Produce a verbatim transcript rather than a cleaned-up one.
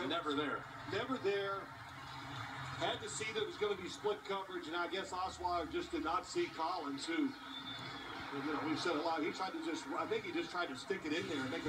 and never there. Never there. Had to see that it was going to be split coverage, and I guess Osweiler just did not see Collins, who, you know, we've said a lot. He tried to just, I think he just tried to stick it in there and make a